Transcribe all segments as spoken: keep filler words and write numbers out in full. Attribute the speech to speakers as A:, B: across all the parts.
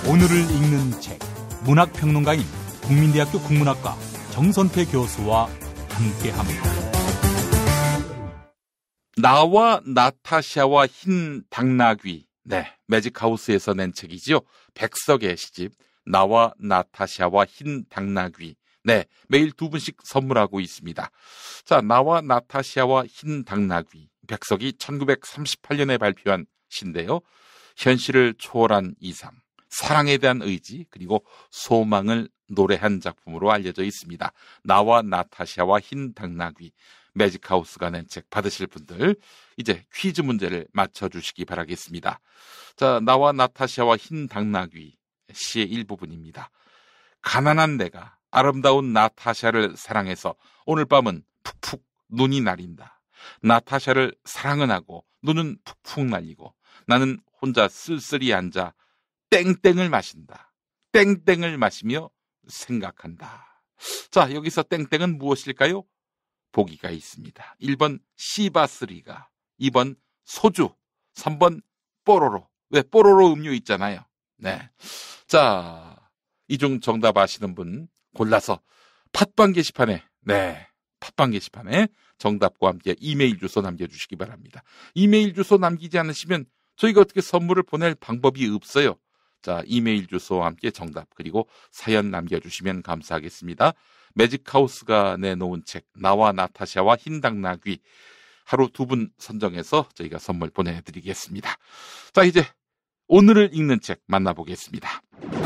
A: 오늘을 읽는 책, 문학평론가인 국민대학교 국문학과 정선태 교수와 함께합니다.
B: 나와 나타샤와 흰 당나귀. 네, 매직하우스에서 낸 책이지요. 백석의 시집 나와 나타샤와 흰 당나귀. 네, 매일 두 분씩 선물하고 있습니다. 자, 나와 나타샤와 흰 당나귀. 백석이 천구백삼십팔 년에 발표한 시인데요. 현실을 초월한 이상, 사랑에 대한 의지, 그리고 소망을 노래한 작품으로 알려져 있습니다. 나와 나타샤와 흰 당나귀. 매직하우스가 낸 책 받으실 분들 이제 퀴즈 문제를 맞춰주시기 바라겠습니다. 자, 나와 나타샤와 흰 당나귀 시의 일부분입니다. 가난한 내가 아름다운 나타샤를 사랑해서 오늘 밤은 푹푹 눈이 내린다. 나타샤를 사랑은 하고 눈은 푹푹 날리고 나는 혼자 쓸쓸히 앉아 땡땡을 마신다. 땡땡을 마시며 생각한다. 자, 여기서 땡땡은 무엇일까요? 보기가 있습니다. 일 번 시바스리가, 이 번 소주, 삼 번 뽀로로. 왜 뽀로로 음료 있잖아요. 네. 자, 이 중 정답 아시는 분 골라서 팟빵 게시판에, 네, 팟빵 게시판에 정답과 함께 이메일 주소 남겨주시기 바랍니다. 이메일 주소 남기지 않으시면 저희가 어떻게 선물을 보낼 방법이 없어요. 자, 이메일 주소와 함께 정답 그리고 사연 남겨주시면 감사하겠습니다. 매직하우스가 내놓은 책 나와 나타샤와 흰 당나귀 하루 두 분 선정해서 저희가 선물 보내드리겠습니다. 자, 이제 오늘을 읽는 책 만나보겠습니다.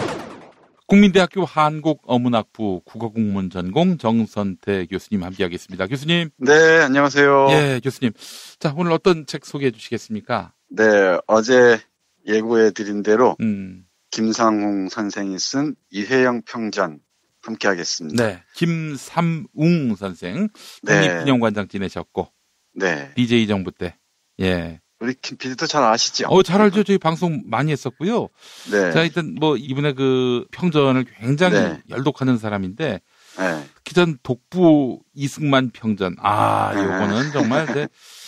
B: 국민대학교 한국어문학부 국어국문 전공 정선태 교수님 함께하겠습니다. 교수님.
C: 네, 안녕하세요.
B: 예, 교수님. 자, 오늘 어떤 책 소개해 주시겠습니까?
C: 네, 어제 예고해 드린 대로
B: 음.
C: 김상웅 선생이 쓴 이회영 평전 함께 하겠습니다.
B: 네, 김삼웅 선생 국립기념관장 지내셨고,
C: 네,
B: 디제이 정부 때, 예,
C: 우리 김 피디도 잘 아시죠?
B: 어, 잘 알죠. 저희 방송 많이 했었고요.
C: 네,
B: 자, 일단 뭐 이분의 그 평전을 굉장히
C: 네.
B: 열독하는 사람인데,
C: 네,
B: 특히 전 독부 이승만 평전, 아,
C: 네.
B: 요거는 정말 네,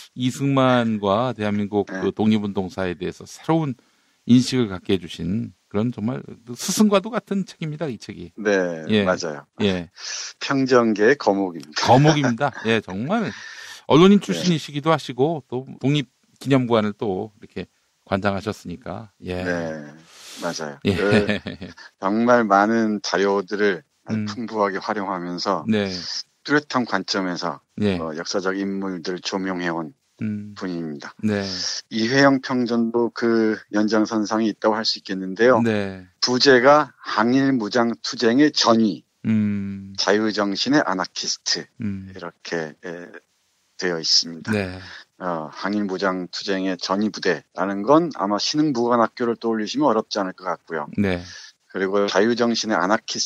B: 이승만과 대한민국
C: 네.
B: 그 독립운동사에 대해서 새로운 인식을 갖게 해주신 그런 정말 스승과도 같은 책입니다, 이 책이.
C: 네,
B: 예.
C: 맞아요.
B: 예.
C: 평전계의 거목입니다.
B: 거목입니다. 예, 정말 언론인 출신이시기도 하시고 또 독립기념관을 또 이렇게 관장하셨으니까. 예.
C: 네, 맞아요.
B: 예.
C: 그 정말 많은 자료들을
B: 음.
C: 풍부하게 활용하면서
B: 네.
C: 뚜렷한 관점에서
B: 예.
C: 어, 역사적 인물들을 조명해온
B: 음.
C: 분입니다.
B: 네.
C: 이회영 평전도 그 연장선상이 있다고 할 수 있겠는데요.
B: 네.
C: 부제가 항일 무장 투쟁의 전위,
B: 음.
C: 자유정신의 아나키스트
B: 음.
C: 이렇게 에, 되어 있습니다.
B: 네.
C: 어, 항일 무장 투쟁의 전위 부대라는 건 아마 신흥무관학교를 떠올리시면 어렵지 않을 것 같고요.
B: 네.
C: 그리고 자유정신의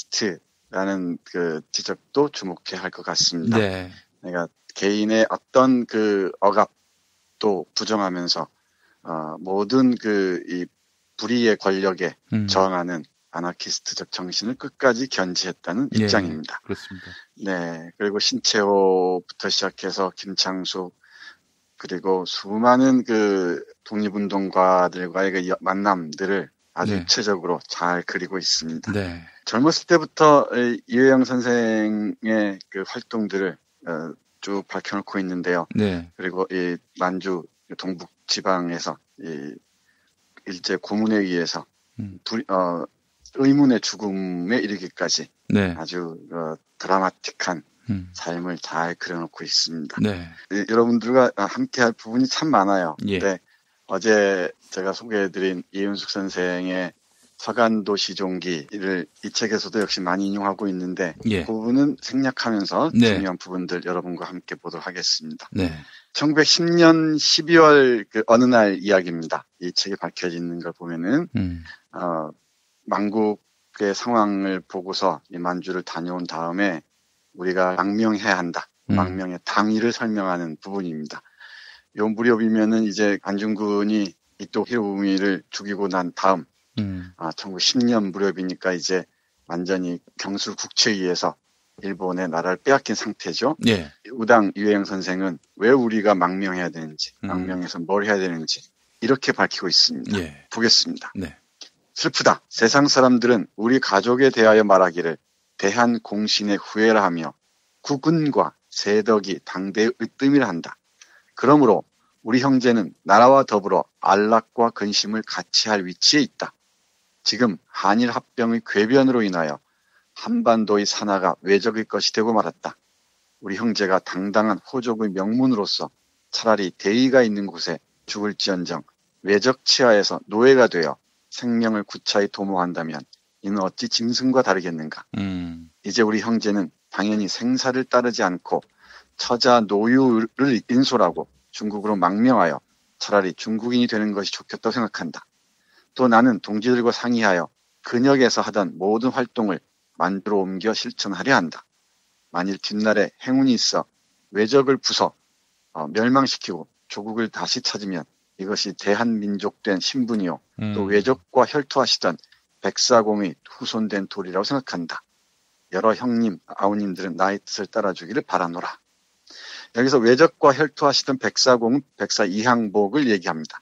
C: 아나키스트라는 그 지적도 주목해야 할 것 같습니다.
B: 네.
C: 그러니까 개인의 어떤 그 억압도 부정하면서 어, 모든 그 이 불의의 권력에
B: 음.
C: 저항하는 아나키스트적 정신을 끝까지 견지했다는
B: 예.
C: 입장입니다.
B: 그렇습니다.
C: 네, 그리고 신채호부터 시작해서 김창숙 그리고 수많은 그 독립운동가들과의 그 만남들을 아주
B: 네.
C: 입체적으로 잘 그리고 있습니다.
B: 네.
C: 젊었을 때부터 이회영 선생의 그 활동들을 어, 쭉 밝혀놓고 있는데요.
B: 네.
C: 그리고 이 만주 동북 지방에서 이 일제 고문에 의해서
B: 음.
C: 불, 어, 의문의 죽음에 이르기까지
B: 네.
C: 아주 어, 드라마틱한
B: 음.
C: 삶을 잘 그려놓고 있습니다.
B: 네.
C: 예, 여러분들과 함께할 부분이 참 많아요.
B: 예.
C: 네, 어제 제가 소개해드린 이윤숙 선생의 서간도 시종기를 이 책에서도 역시 많이 인용하고 있는데
B: 예.
C: 그 부분은 생략하면서
B: 네.
C: 중요한 부분들 여러분과 함께 보도록 하겠습니다.
B: 네.
C: 천구백십 년 십이월 그 어느 날 이야기입니다. 이 책에 밝혀져 있는 걸 보면은
B: 음.
C: 어, 만국의 상황을 보고서 이 만주를 다녀온 다음에 우리가 망명해야 한다.
B: 음.
C: 망명의 당위를 설명하는 부분입니다. 요 무렵이면은 이제 안중근이 이토 히로부미를 죽이고 난 다음
B: 음.
C: 아, 천구백십 년 무렵이니까 이제 완전히 경술 국채의해서 일본의 나라를 빼앗긴 상태죠.
B: 예.
C: 우당 이회영 선생은 왜 우리가 망명해야 되는지,
B: 음.
C: 망명해서 뭘 해야 되는지 이렇게 밝히고 있습니다.
B: 예.
C: 보겠습니다.
B: 네.
C: 슬프다. 세상 사람들은 우리 가족에 대하여 말하기를 대한공신의 후예라 하며 국군과 세덕이 당대의 으뜸이라 한다. 그러므로 우리 형제는 나라와 더불어 안락과 근심을 같이 할 위치에 있다. 지금 한일 합병의 궤변으로 인하여 한반도의 산하가 외적의 것이 되고 말았다. 우리 형제가 당당한 호족의 명문으로서 차라리 대의가 있는 곳에 죽을지언정 외적 치하에서 노예가 되어 생명을 구차히 도모한다면 이는 어찌 짐승과 다르겠는가.
B: 음.
C: 이제 우리 형제는 당연히 생사를 따르지 않고 처자 노유를 인솔하고 중국으로 망명하여 차라리 중국인이 되는 것이 좋겠다고 생각한다. 또 나는 동지들과 상의하여 근역에서 하던 모든 활동을 만주로 옮겨 실천하려 한다. 만일 뒷날에 행운이 있어 외적을 부숴 어, 멸망시키고 조국을 다시 찾으면 이것이 대한민족된 신분이요.
B: 음.
C: 또 외적과 혈투하시던 백사공의 후손된 도리라고 생각한다. 여러 형님, 아우님들은 나의 뜻을 따라주기를 바라노라. 여기서 외적과 혈투하시던 백사공은 백사이항복을 얘기합니다.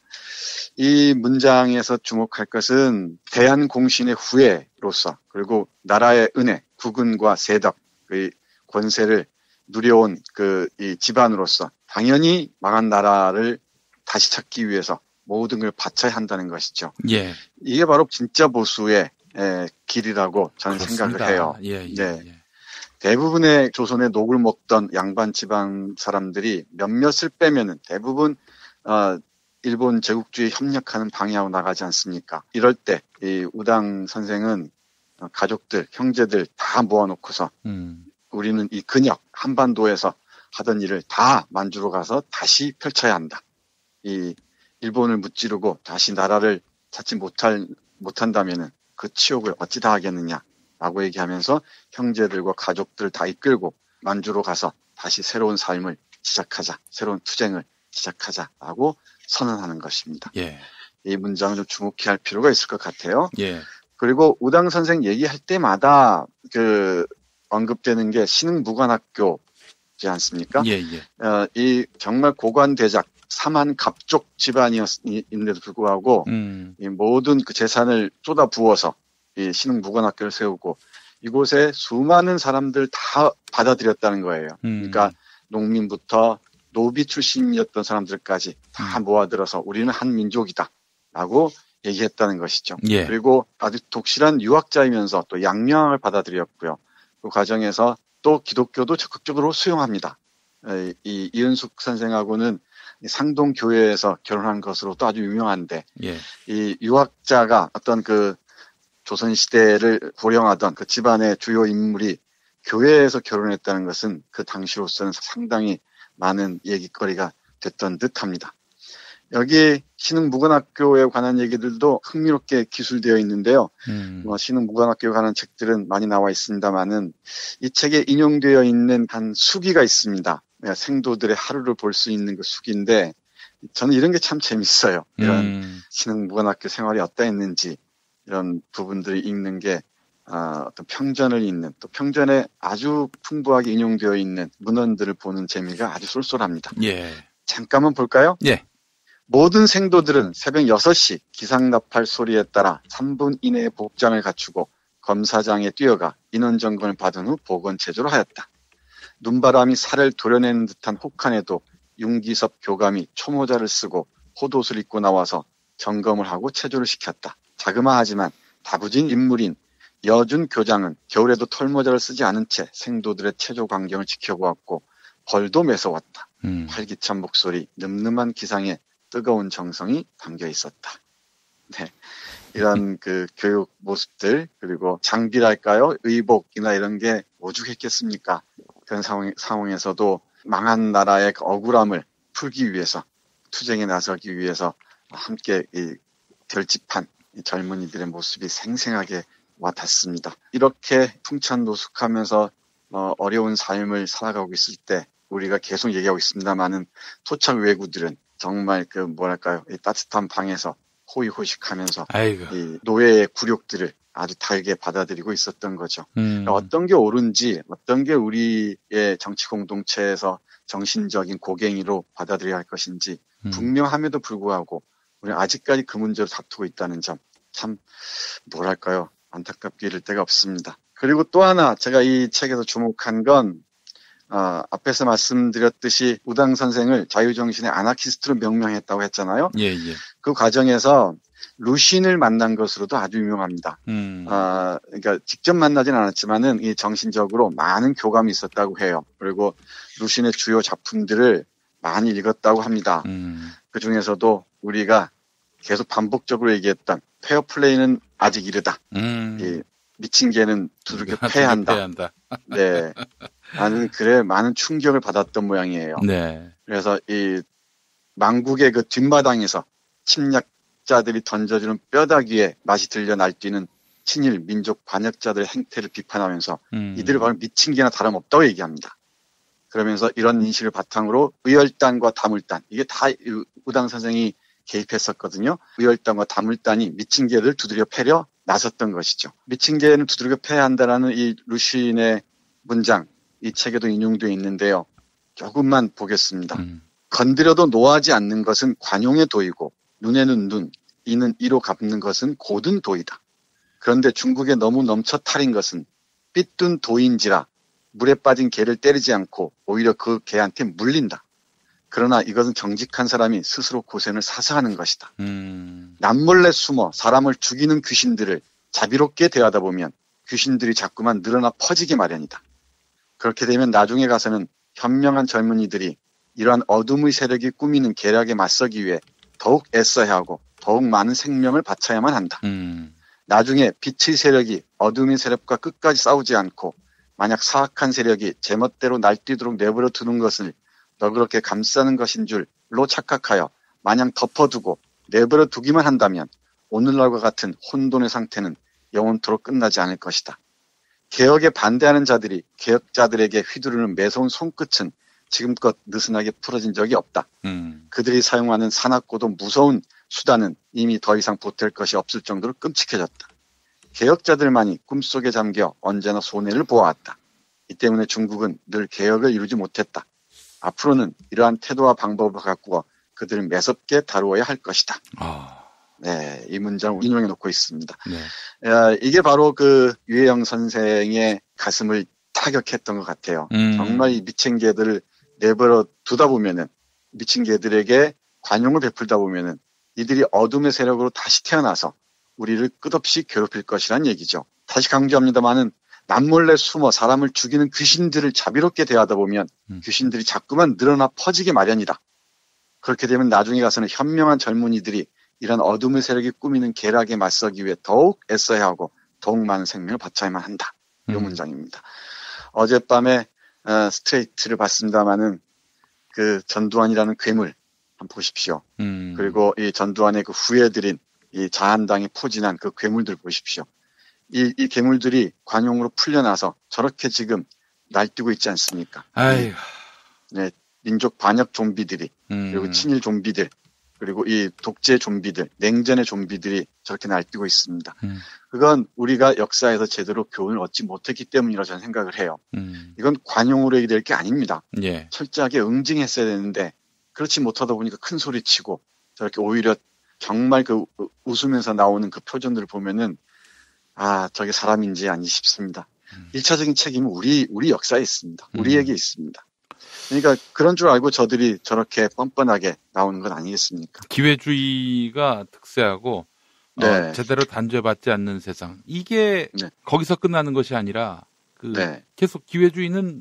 C: 이 문장에서 주목할 것은 대한공신의 후예로서 그리고 나라의 은혜, 국은과 세덕, 그 권세를 누려온 그 이 집안으로서 당연히 망한 나라를 다시 찾기 위해서 모든 걸 바쳐야 한다는 것이죠.
B: 예.
C: 이게 바로 진짜 보수의 에, 길이라고 저는
B: 그렇습니다.
C: 생각을 해요.
B: 예, 예,
C: 네.
B: 예.
C: 대부분의 조선의 녹을 먹던 양반 지방 사람들이 몇몇을 빼면은 대부분 어, 일본 제국주의에 협력하는 방향으로 나가지 않습니까? 이럴 때 이 우당 선생은 가족들, 형제들 다 모아놓고서
B: 음.
C: 우리는 이 근역 한반도에서 하던 일을 다 만주로 가서 다시 펼쳐야 한다. 이 일본을 무찌르고 다시 나라를 찾지 못할 못한다면은 그 치욕을 어찌 다 하겠느냐라고 얘기하면서 형제들과 가족들 다 이끌고 만주로 가서 다시 새로운 삶을 시작하자, 새로운 투쟁을 시작하자라고 선언하는 것입니다.
B: 예.
C: 이 문장을 좀 주목해야 할 필요가 있을 것 같아요.
B: 예.
C: 그리고 우당 선생 얘기할 때마다 그 언급되는 게 신흥무관학교지 않습니까?
B: 예, 예.
C: 어, 이 정말 고관대작 삼한 갑족 집안이었는데도 불구하고
B: 음.
C: 이 모든 그 재산을 쏟아 부어서 이 신흥무관학교를 세우고 이곳에 수많은 사람들 다 받아들였다는 거예요.
B: 음.
C: 그러니까 농민부터 노비 출신이었던 사람들까지 다 모아들어서 우리는 한 민족이다라고 얘기했다는 것이죠.
B: 예.
C: 그리고 아주 독실한 유학자이면서 또 양명을 받아들였고요. 그 과정에서 또 기독교도 적극적으로 수용합니다. 이 이은숙 선생하고는 상동교회에서 결혼한 것으로도 아주 유명한데
B: 예.
C: 이 유학자가 어떤 그 조선시대를 호령하던 그 집안의 주요 인물이 교회에서 결혼했다는 것은 그 당시로서는 상당히 많은 얘기거리가 됐던 듯합니다. 여기 신흥무관학교에 관한 얘기들도 흥미롭게 기술되어 있는데요.
B: 음.
C: 뭐 신흥무관학교에 관한 책들은 많이 나와 있습니다만은 이 책에 인용되어 있는 한 수기가 있습니다. 생도들의 하루를 볼 수 있는 그 수기인데 저는 이런 게 참 재밌어요. 이런
B: 음.
C: 신흥무관학교 생활이 어떠했는지 이런 부분들이 읽는 게 아, 어떤 평전을 읽는 또 평전에 아주 풍부하게 인용되어 있는 문헌들을 보는 재미가 아주 쏠쏠합니다.
B: 예.
C: 잠깐만 볼까요?
B: 예.
C: 모든 생도들은 새벽 여섯 시 기상나팔 소리에 따라 삼 분 이내에 복장을 갖추고 검사장에 뛰어가 인원점검을 받은 후 복원체조를 하였다. 눈바람이 살을 도려내는 듯한 혹한에도 윤기섭 교감이 초모자를 쓰고 호옷을 입고 나와서 점검을 하고 체조를 시켰다. 자그마하지만 다부진 인물인 여준 교장은 겨울에도 털모자를 쓰지 않은 채 생도들의 체조 광경을 지켜보았고 벌도 매서웠다.
B: 음.
C: 활기찬 목소리, 늠름한 기상에 뜨거운 정성이 담겨 있었다. 네. 이런 그 교육 모습들, 그리고 장비랄까요? 의복이나 이런 게 오죽했겠습니까? 그런 상황, 상황에서도 망한 나라의 그 억울함을 풀기 위해서, 투쟁에 나서기 위해서 함께 이 결집한 이 젊은이들의 모습이 생생하게 와닿습니다. 이렇게 풍찬노숙하면서 어, 어려운 삶을 살아가고 있을 때 우리가 계속 얘기하고 있습니다만은 토착 외구들은 정말 그 뭐랄까요, 이 따뜻한 방에서 호의호식하면서
B: 아이고.
C: 이 노예의 굴욕들을 아주 달게 받아들이고 있었던 거죠.
B: 음.
C: 어떤 게 옳은지, 어떤 게 우리의 정치 공동체에서 정신적인 고갱이로 받아들여야 할 것인지
B: 음.
C: 분명함에도 불구하고 우리는 아직까지 그 문제로 다투고 있다는 점, 참 뭐랄까요, 안타깝게 이를 데가 없습니다. 그리고 또 하나 제가 이 책에서 주목한 건 어, 앞에서 말씀드렸듯이 우당 선생을 자유정신의 아나키스트로 명명했다고 했잖아요.
B: 예, 예.
C: 그 과정에서 루신을 만난 것으로도 아주 유명합니다.
B: 음.
C: 어, 그러니까 직접 만나진 않았지만은 이 정신적으로 많은 교감이 있었다고 해요. 그리고 루신의 주요 작품들을 많이 읽었다고 합니다.
B: 음.
C: 그 중에서도 우리가 계속 반복적으로 얘기했던 페어플레이는 아직 이르다.
B: 음.
C: 이 미친 개는 두들겨 패야 한다.
B: 패야 한다.
C: 네. 나는 그래 많은 충격을 받았던 모양이에요.
B: 네.
C: 그래서 이 망국의 그 뒷마당에서 침략자들이 던져주는 뼈다귀에 맛이 들려 날뛰는 친일 민족 반역자들의 행태를 비판하면서
B: 음.
C: 이들을 바로 미친 개나 다름없다고 얘기합니다. 그러면서 이런 인식을 바탕으로 의열단과 다물단, 이게 다 우당 선생이 개입했었거든요. 의열단과 다물단이 미친 개를 두드려 패려 나섰던 것이죠. 미친 개는 두드려 패야 한다라는 이 루신의 문장, 이 책에도 인용되어 있는데요. 조금만 보겠습니다.
B: 음.
C: 건드려도 노하지 않는 것은 관용의 도이고 눈에는 눈, 이는 이로 갚는 것은 고든 도이다. 그런데 중국에 너무 넘쳐 탈인 것은 삐뚤 도인지라 물에 빠진 개를 때리지 않고 오히려 그 개한테 물린다. 그러나 이것은 정직한 사람이 스스로 고생을 사서 하는 것이다.
B: 음.
C: 남몰래 숨어 사람을 죽이는 귀신들을 자비롭게 대하다 보면 귀신들이 자꾸만 늘어나 퍼지기 마련이다. 그렇게 되면 나중에 가서는 현명한 젊은이들이 이러한 어둠의 세력이 꾸미는 계략에 맞서기 위해 더욱 애써야 하고 더욱 많은 생명을 바쳐야만 한다.
B: 음.
C: 나중에 빛의 세력이 어둠의 세력과 끝까지 싸우지 않고 만약 사악한 세력이 제멋대로 날뛰도록 내버려 두는 것을 너그럽게 감싸는 것인 줄로 착각하여 마냥 덮어두고 내버려 두기만 한다면 오늘날과 같은 혼돈의 상태는 영원토록 끝나지 않을 것이다. 개혁에 반대하는 자들이 개혁자들에게 휘두르는 매서운 손끝은 지금껏 느슨하게 풀어진 적이 없다.
B: 음.
C: 그들이 사용하는 사납고도 무서운 수단은 이미 더 이상 보탤 것이 없을 정도로 끔찍해졌다. 개혁자들만이 꿈속에 잠겨 언제나 손해를 보아왔다. 이 때문에 중국은 늘 개혁을 이루지 못했다. 앞으로는 이러한 태도와 방법을 바꾸어 그들을 매섭게 다루어야 할 것이다.
B: 아.
C: 네, 이 문장을 인용해 놓고 있습니다.
B: 네.
C: 어, 이게 바로 그 유해영 선생의 가슴을 타격했던 것 같아요.
B: 음.
C: 정말 이 미친 개들을 내버려 두다 보면은, 미친 개들에게 관용을 베풀다 보면은 이들이 어둠의 세력으로 다시 태어나서 우리를 끝없이 괴롭힐 것이란 얘기죠. 다시 강조합니다마는 남몰래 숨어 사람을 죽이는 귀신들을 자비롭게 대하다 보면
B: 음.
C: 귀신들이 자꾸만 늘어나 퍼지기 마련이다. 그렇게 되면 나중에 가서는 현명한 젊은이들이 이런 어둠의 세력이 꾸미는 계략에 맞서기 위해 더욱 애써야 하고 더욱 많은 생명을 바쳐야만 한다. 이
B: 음.
C: 문장입니다. 어젯밤에 어, 스트레이트를 봤습니다마는 그 전두환이라는 괴물 한번 보십시오.
B: 음.
C: 그리고 이 전두환의 그 후예들인 이 자한당이 포진한 그 괴물들 보십시오. 이, 이 괴물들이 관용으로 풀려나서 저렇게 지금 날뛰고 있지 않습니까?
B: 아이고.
C: 네, 민족 반역 좀비들이,
B: 음.
C: 그리고 친일 좀비들, 그리고 이 독재 좀비들, 냉전의 좀비들이 저렇게 날뛰고 있습니다.
B: 음.
C: 그건 우리가 역사에서 제대로 교훈을 얻지 못했기 때문이라고 저는 생각을 해요.
B: 음.
C: 이건 관용으로 얘기될 게 아닙니다.
B: 예.
C: 철저하게 응징했어야 되는데 그렇지 못하다 보니까 큰 소리 치고 저렇게 오히려 정말 그 웃으면서 나오는 그 표정들을 보면은 아, 저게 사람인지 아닌지 싶습니다.
B: 음.
C: 일차적인 책임은 우리, 우리 역사에 있습니다.
B: 음.
C: 우리에게 있습니다. 그러니까 그런 줄 알고 저들이 저렇게 뻔뻔하게 나오는 건 아니겠습니까?
B: 기회주의가 특세하고
C: 네.
B: 어, 제대로 단죄받지 않는 세상. 이게
C: 네.
B: 거기서 끝나는 것이 아니라 그
C: 네.
B: 계속 기회주의는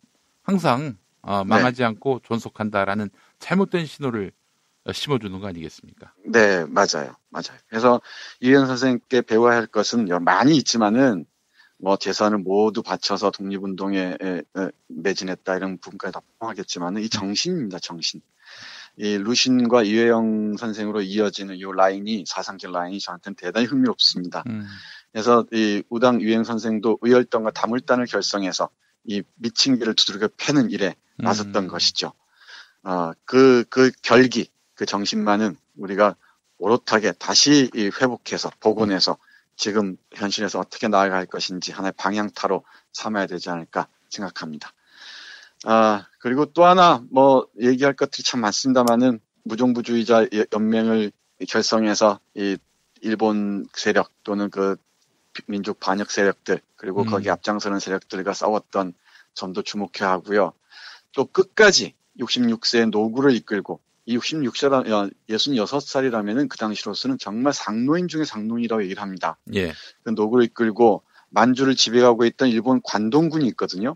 B: 항상 어, 망하지 않고 존속한다라는 잘못된 신호를 심어주는 거 아니겠습니까?
C: 네, 맞아요. 맞아요. 그래서 유해영 선생님께 배워야 할 것은 많이 있지만은 뭐 재산을 모두 바쳐서 독립운동에 매진했다 이런 부분까지 다 포함하겠지만은 이 정신입니다. 정신. 이 루신과 유해영 선생으로 이어지는 이 라인이 사상적 라인이 저한테는 대단히 흥미롭습니다.
B: 음.
C: 그래서 이 우당 유해영 선생도 의열단과 다물단을 결성해서 이 미친 개를 두들겨 패는 일에 나섰던
B: 음.
C: 것이죠. 어, 그, 그 결기, 그 정신만은 우리가 오롯하게 다시 이 회복해서 복원해서 지금 현실에서 어떻게 나아갈 것인지 하나의 방향타로 삼아야 되지 않을까 생각합니다. 아, 그리고 또 하나 뭐 얘기할 것들이 참 많습니다만은 무정부주의자 연맹을 결성해서 이 일본 세력 또는 그 민족 반역 세력들 그리고
B: 음.
C: 거기 앞장서는 세력들과 싸웠던 점도 주목해야 하고요. 또 끝까지 육십육 세의 노구를 이끌고 이 육십육 세라 예순여섯 살이라면은 그 당시로서는 정말 상노인 중에 상노인이라고 얘기를 합니다.
B: 예.
C: 그 노구를 이끌고 만주를 지배하고 있던 일본 관동군이 있거든요.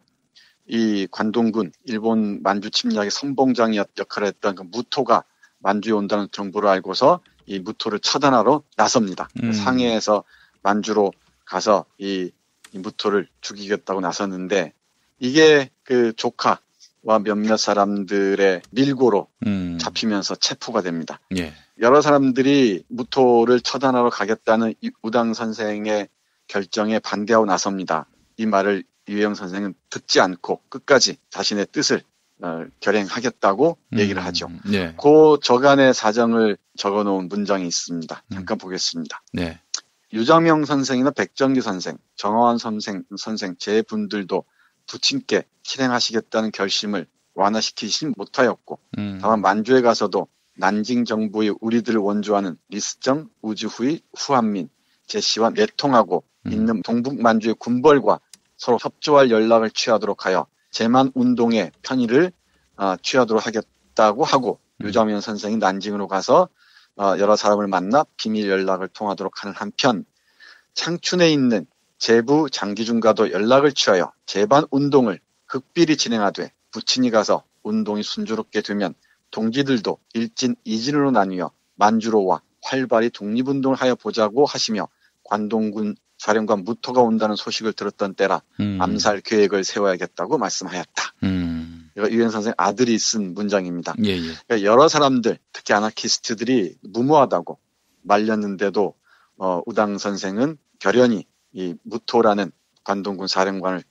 C: 이 관동군, 일본 만주 침략의 선봉장 역할을 했던 그 무토가 만주에 온다는 정보를 알고서 이 무토를 처단하러 나섭니다.
B: 음.
C: 상해에서 만주로 가서 이, 이 무토를 죽이겠다고 나섰는데 이게 그 조카와 몇몇 사람들의 밀고로
B: 음.
C: 잡히면서 체포가 됩니다.
B: 예.
C: 여러 사람들이 무토를 처단하러 가겠다는 우당 선생의 결정에 반대하고 나섭니다. 이 말을 유해영 선생은 듣지 않고 끝까지 자신의 뜻을 어, 결행하겠다고
B: 음.
C: 얘기를 하죠.
B: 예.
C: 그 저간의 사정을 적어놓은 문장이 있습니다. 잠깐 음. 보겠습니다.
B: 네.
C: 유정명 선생이나 백정기 선생, 정화원 선생, 선생 제 분들도 부친께 실행하시겠다는 결심을 완화시키지 못하였고 음. 다만 만주에 가서도 난징 정부의 우리들을 원조하는 리스정, 우주후의, 후한민, 제시와 내통하고 음. 있는 동북 만주의 군벌과 서로 협조할 연락을 취하도록 하여 제만 운동의 편의를 어, 취하도록 하겠다고 하고 음. 유정명 선생이 난징으로 가서 어, 여러 사람을 만나 비밀 연락을 통하도록 하는 한편 창춘에 있는 제부 장기중과도 연락을 취하여 제반 운동을 극비리 진행하되 부친이 가서 운동이 순조롭게 되면 동지들도 일진 이진으로 나뉘어 만주로와 활발히 독립운동을 하여 보자고 하시며 관동군 사령관 무토가 온다는 소식을 들었던 때라 음. 암살 계획을 세워야겠다고 말씀하였다. 음. 이거 유엔 선생 아들이 쓴 문장입니다.
B: 예, 예.
C: 그러니까 여러 사람들, 특히 아나키스트들이 무모하다고 말렸는데도 어, 우당 선생은 결연히 이 무토라는 관동군 사령관을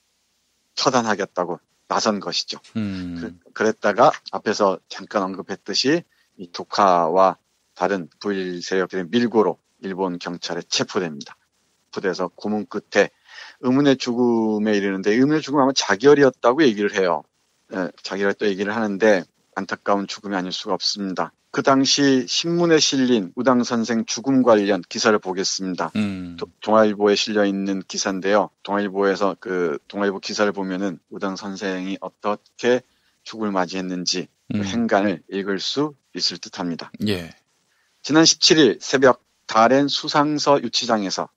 C: 처단하겠다고 나선 것이죠. 음. 그, 그랬다가 앞에서 잠깐 언급했듯이 이 독하와 다른 부일 세력들의 밀고로 일본 경찰에 체포됩니다. 부대에서 고문 끝에 의문의 죽음에 이르는데 의문의 죽음은 아마 자결이었다고 얘기를 해요. 예, 자결이었다고 얘기를 하는데 안타까운 죽음이 아닐 수가 없습니다. 그 당시 신문에 실린 우당 선생 죽음 관련 기사를 보겠습니다. 음. 도, 동아일보에 실려 있는 기사인데요. 동아일보에서 그 동아일보 기사를 보면은 우당 선생이 어떻게 죽음을 맞이했는지 음. 그 행간을 읽을 수 있을 듯합니다.
B: 예.
C: 지난 십칠 일 새벽 다롄 수상서 유치장에서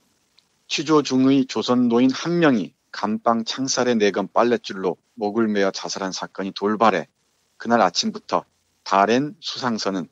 C: 취조 중의 조선 노인 한 명이 감방 창살에 내건 빨랫줄로 목을 매어 자살한 사건이 돌발해 그날 아침부터 다롄 수상서는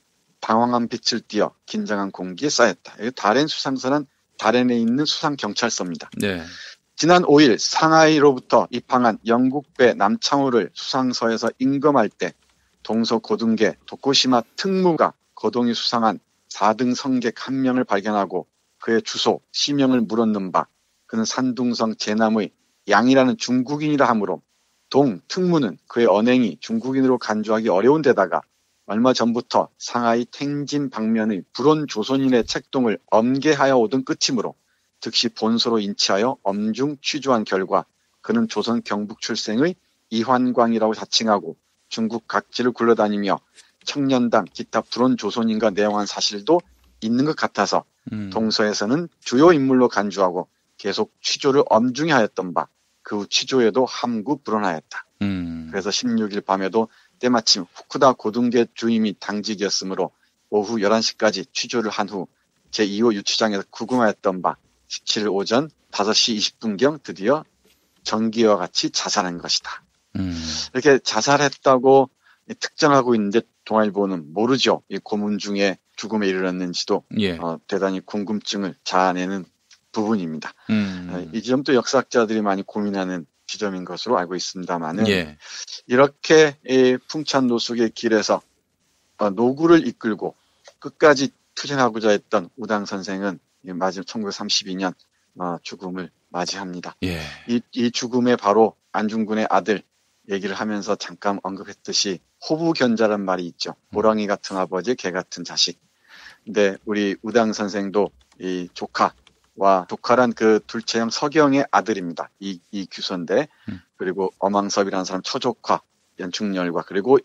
C: 방황한 빛을 띠어 긴장한 공기에 쌓였다. 다롄 수상서는 다롄에 있는 수상경찰서입니다.
B: 네.
C: 지난 오 일 상하이로부터 입항한 영국배 남창호를 수상서에서 임금할 때 동서고등계 도코시마 특무가 거동이 수상한 사 등 성객 한 명을 발견하고 그의 주소, 시명을 물었는 바 그는 산둥성 제남의 양이라는 중국인이라 하므로 동 특무는 그의 언행이 중국인으로 간주하기 어려운 데다가 얼마 전부터 상하이 탱진 방면의 불온 조선인의 책동을 엄계하여 오던 끝이므로 즉시 본소로 인치하여 엄중 취조한 결과 그는 조선 경북 출생의 이환광이라고 자칭하고 중국 각지를 굴러다니며 청년당 기타 불온 조선인과 내용한 사실도 있는 것 같아서 음. 동서에서는 주요 인물로 간주하고 계속 취조를 엄중히 하였던 바 그 후 취조에도 함구 불언하였다. 음. 그래서 십육 일 밤에도 때마침 후쿠다 고등계 주임이 당직이었으므로 오후 열한 시까지 취조를 한 후 제이 호 유치장에서 구금하였던 바 십칠 일 오전 다섯 시 이십 분경 드디어 전기와 같이 자살한 것이다. 음. 이렇게 자살했다고 특정하고 있는데 동아일보는 모르죠. 이 고문 중에 죽음에 이르렀는지도 예. 어, 대단히 궁금증을 자아내는 부분입니다. 음. 어, 이 지점도 역사학자들이 많이 고민하는 지점인 것으로 알고 있습니다만은 예. 이렇게 이 풍찬 노숙의 길에서 어, 노구를 이끌고 끝까지 투쟁하고자 했던 우당 선생은 마지막 천구백삼십이 년 어, 죽음을 맞이합니다. 예. 이, 이 죽음에 바로 안중근의 아들 얘기를 하면서 잠깐 언급했듯이 호부견자란 말이 있죠. 호랑이 같은 아버지, 개 같은 자식. 근데 우리 우당 선생도 이 조카와 조카란 그 둘째형 서경의 아들입니다. 이, 이 규선대 음. 그리고 어망섭이라는 사람 처조카 연충열과 그리고 이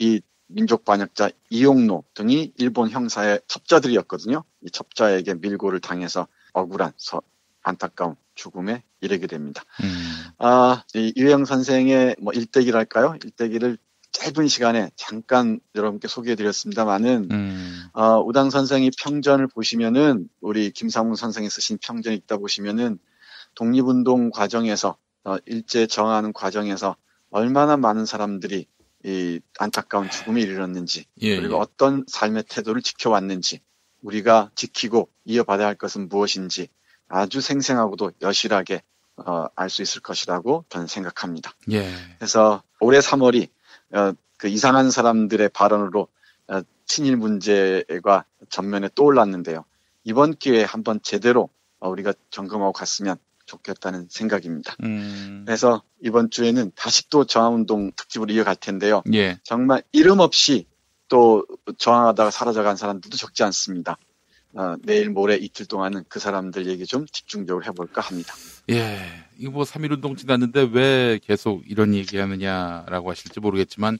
C: 민족 반역자 이용노 등이 일본 형사의 첩자들이었거든요. 이 첩자에게 밀고를 당해서 억울한 서, 안타까운 죽음에 이르게 됩니다.
B: 음.
C: 아, 이 이회영 선생의 뭐 일대기랄까요? 일대기를 짧은 시간에 잠깐 여러분께 소개해드렸습니다만은
B: 음.
C: 어, 우당 선생이 평전을 보시면은 우리 김상문 선생이 쓰신 평전이 있다 보시면은 독립운동 과정에서 어, 일제 저항하는 과정에서 얼마나 많은 사람들이 이 안타까운 죽음에 이르렀는지
B: 예,
C: 그리고
B: 예.
C: 어떤 삶의 태도를 지켜왔는지 우리가 지키고 이어받아야 할 것은 무엇인지 아주 생생하고도 여실하게 어, 알 수 있을 것이라고 저는 생각합니다.
B: 예.
C: 그래서 올해 삼월이 어, 그 이상한 사람들의 발언으로 어, 친일 문제가 전면에 떠올랐는데요. 이번 기회에 한번 제대로 어, 우리가 점검하고 갔으면 좋겠다는 생각입니다.
B: 음.
C: 그래서 이번 주에는 다시 또 저항운동 특집으로 이어갈 텐데요.
B: 예.
C: 정말 이름 없이 또 저항하다가 사라져간 사람들도 적지 않습니다. 어, 내일 모레 이틀 동안은 그 사람들 얘기 좀 집중적으로 해볼까 합니다.
B: 예. 이거 뭐 삼일 운동 지났는데 왜 계속 이런 얘기 하느냐라고 하실지 모르겠지만,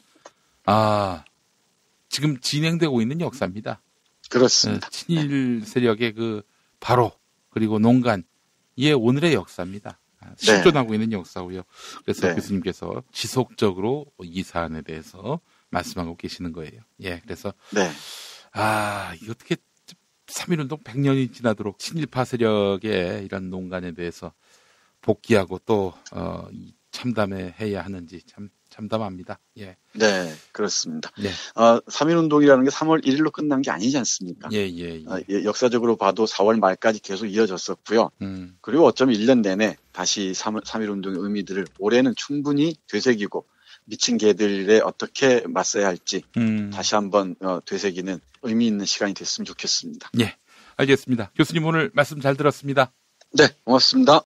B: 아, 지금 진행되고 있는 역사입니다.
C: 그렇습니다.
B: 예, 친일 세력의 그 바로, 그리고 농간, 이게 오늘의 역사입니다. 아, 실존하고 있는 역사고요. 그래서
C: 네.
B: 교수님께서 지속적으로 이 사안에 대해서 말씀하고 계시는 거예요. 예. 그래서,
C: 네.
B: 아, 이거 어떻게 삼일 운동 백 년이 지나도록 친일파 세력의 이런 농간에 대해서 복귀하고 또, 어, 참담해 해야 하는지 참, 참담합니다. 예.
C: 네, 그렇습니다.
B: 네.
C: 어, 삼일 운동이라는 게 삼월 일일로 끝난 게 아니지 않습니까?
B: 예, 예, 예.
C: 어, 예, 역사적으로 봐도 사월 말까지 계속 이어졌었고요.
B: 음,
C: 그리고 어쩌면 일 년 내내 다시 삼일 운동의 의미들을 올해는 충분히 되새기고 미친 개들에 어떻게 맞서야 할지
B: 음.
C: 다시 한번 어, 되새기는 의미 있는 시간이 됐으면 좋겠습니다.
B: 예. 알겠습니다. 교수님 오늘 말씀 잘 들었습니다.
C: 네, 고맙습니다.